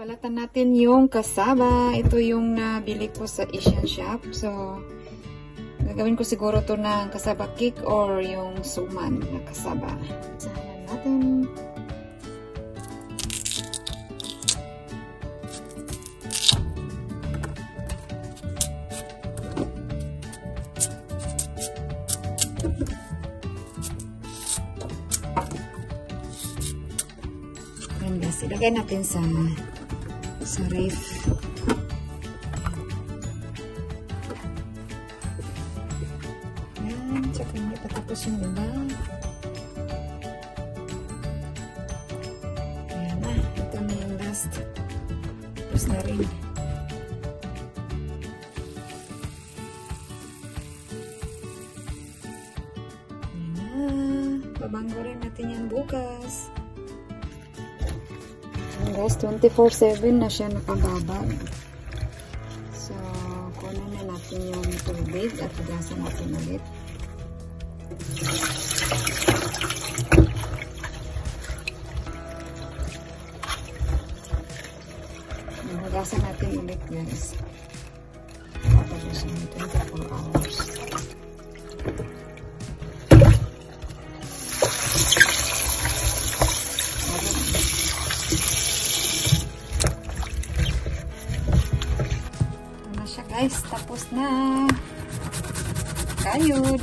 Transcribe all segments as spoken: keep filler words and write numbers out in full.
Balatan natin yung kasaba. Ito yung nabili ko sa Asian shop. So, gagawin ko siguro to ng kasaba cake or yung suman na kasaba. Sahan natin. Ayan guys, ilagay natin sa sa ref. Ayan, tsaka hindi pa tapos yung iba. Ayan na, ito na yung last. Tapos na rin. Ayan na, babango rin natin yan bukas. Guys, twenty-four seven na siya nakababag. So, kunin na natin yung tubig at hugasan natin ulit. Hugasan natin ulit guys. Tapos yung twenty-four hours. Guys, tapos na. Kayod.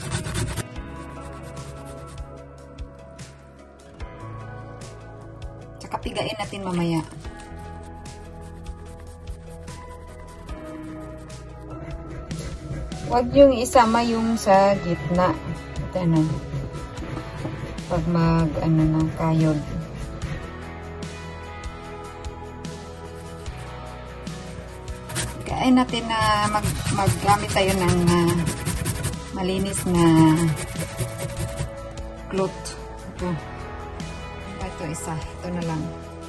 Tsaka pigain natin mamaya. Huwag yung isama yung sa gitna. Ito ano. Pag mag ano na kayod. Kain natin na mag maggamit tayo ng uh, malinis na cloth. Ito. Ito isa. Ito na lang.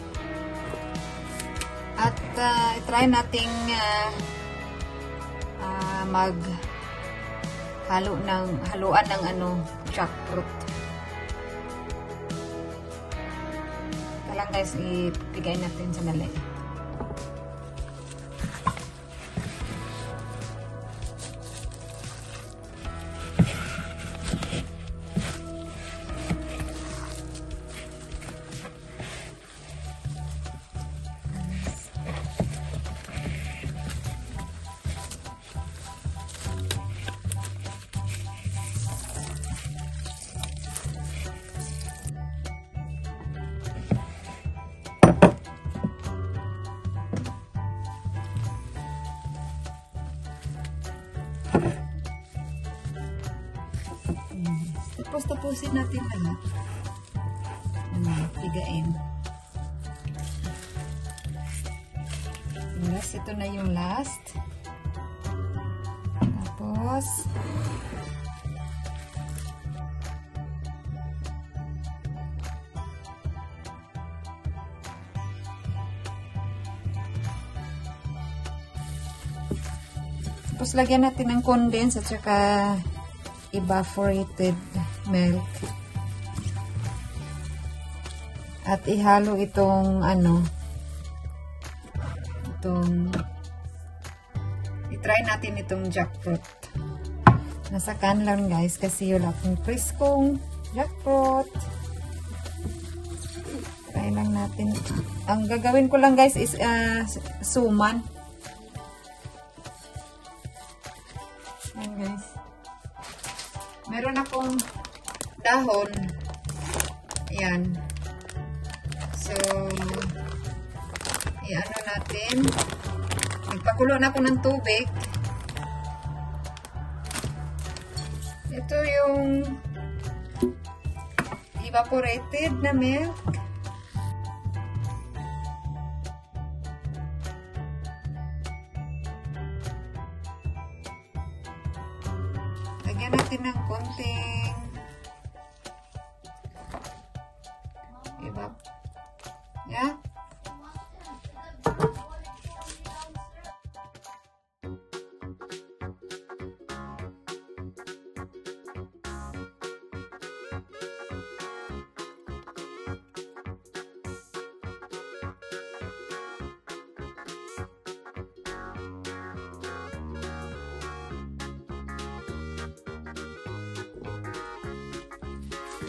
At uh, try nating uh, uh, mag halo ng haluan ng ano jackfruit. Ito lang guys, ipigay natin sa dali. Tapos tapusin natin lahat. Ano, pigain. Last, ito na yung last. Tapos tapos lagyan natin ng condense at saka evaporated milk. At ihalo itong ano, itong i-try natin itong jackfruit. Nasa can lang guys kasi wala akong preskong jackfruit. Try lang natin. Ang gagawin ko lang guys is uh, suman. Ayan guys. Meron akong dahon. Ayan. So, i-ano natin. Nagpakulo na ako ng tubig. Ito yung evaporated na milk. Lagyan natin ng konting evap. Yeah?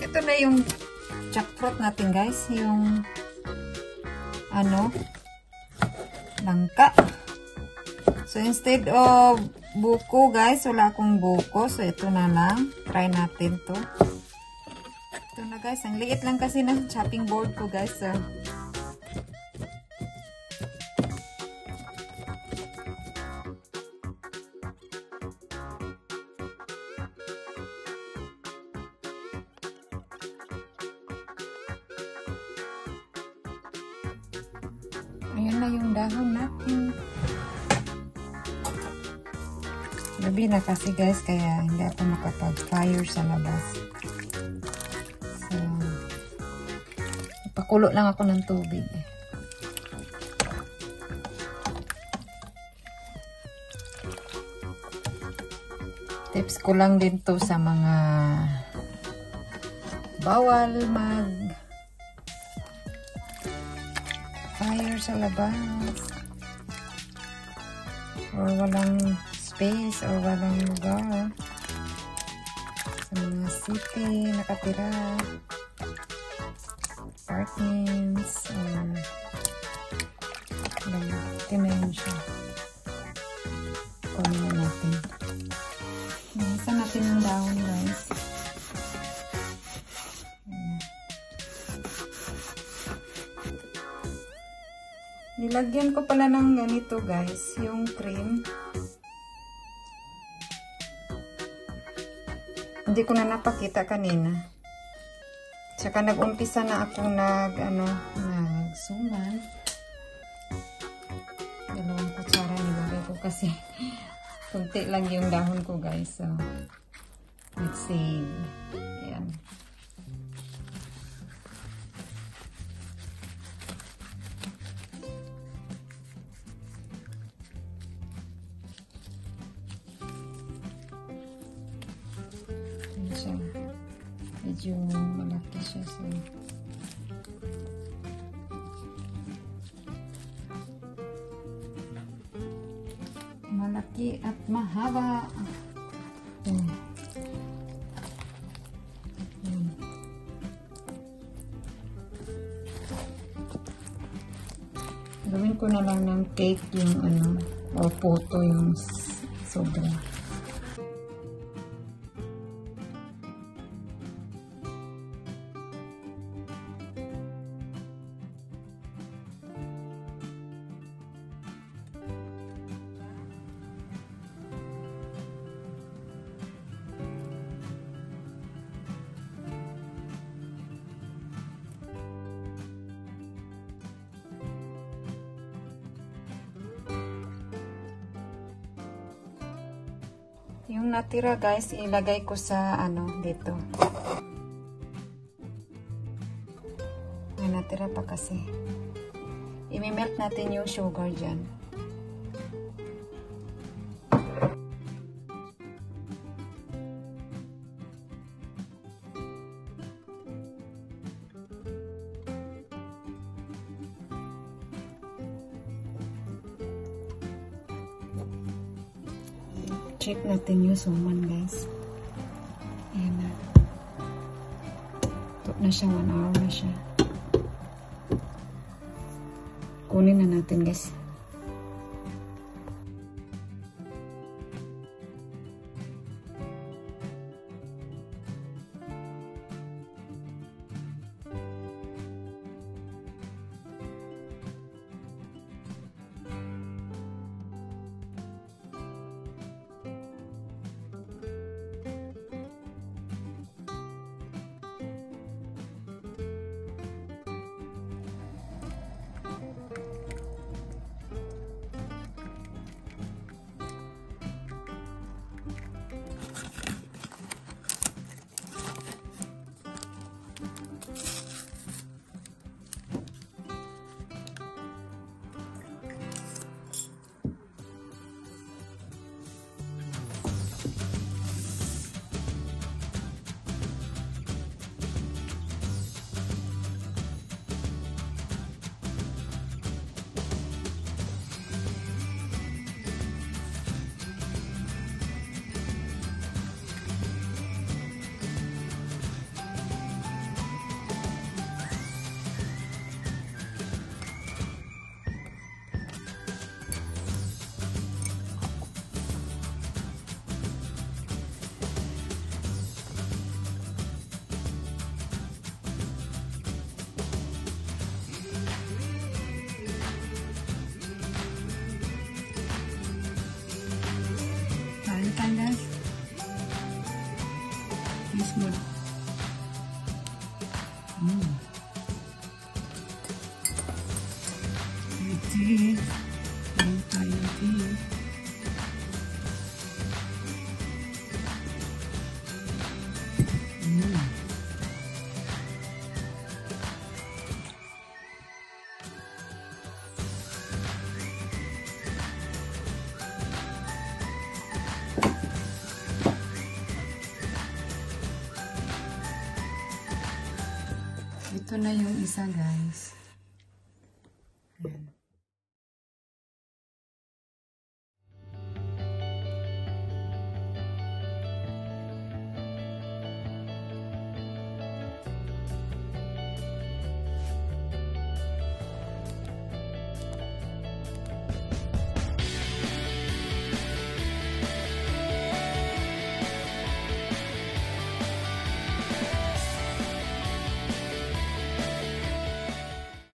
Ito na yung jackfruit natin guys. Yung ano, langka. So instead of buko guys, wala akong buko. So ito na lang. Try natin to. Ito na guys. Ang liit lang kasi ng chopping board ko guys. So, ayan na yung dahon natin. Gabi na kasi guys, kaya hindi ako makapag-fire sa labas. So, ipakulo lang ako ng tubig. Tips ko lang din to sa mga bawal mag fire sa labas or walang space or walang lugar sa mga city nakatira, apartments or tinan siya. Kunin na natin. Nasa natin ang dahon guys. Nilagyan ko pala ng ganito guys, yung cream. Hindi ko na napakita kanina. Tsaka nag-umpisa na ako nag, ano, nagsuman. Dalawang kutsara nilagay ko kasi kunti lang yung dahon ko guys. So, let's see. Ayan. Siya. Medyo malaki siya. So, malaki at mahaba. Hmm. Hmm. Gawin ko na lang ng cake yung ano, o puto yung sobra. Yung natira guys, ilagay ko sa ano dito. May natira pa kasi. I-melt natin yung sugar dyan. Check natin yung suman guys. Ayan na. Ito na siya, one hour na siya. Kunin na natin guys. Smooth. Mm. Tea. Meron tayong tea. Mm. Ito na yung isa, guys. Ayan.